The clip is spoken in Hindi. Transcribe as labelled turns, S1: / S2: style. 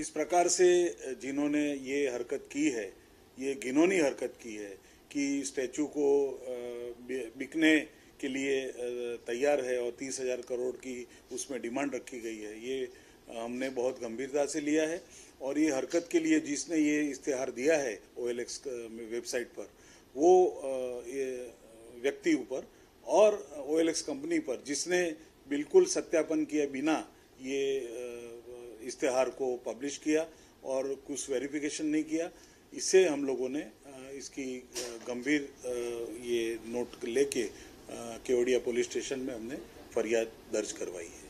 S1: प्रकार से जिन्होंने ये हरकत की है, ये घिनौनी हरकत की है कि स्टैचू को बिकने के लिए तैयार है और 30,000 करोड़ की उसमें डिमांड रखी गई है, ये हमने बहुत गंभीरता से लिया है। और ये हरकत के लिए जिसने ये इश्तेहार दिया है OLX वेबसाइट पर, वो व्यक्ति ऊपर और OLX कंपनी पर, जिसने बिल्कुल सत्यापन किए बिना ये इश्तेहार को पब्लिश किया और कुछ वेरिफिकेशन नहीं किया, इससे हम लोगों ने इसकी गंभीर ये नोट लेके केवड़िया पुलिस स्टेशन में हमने फरियाद दर्ज करवाई है।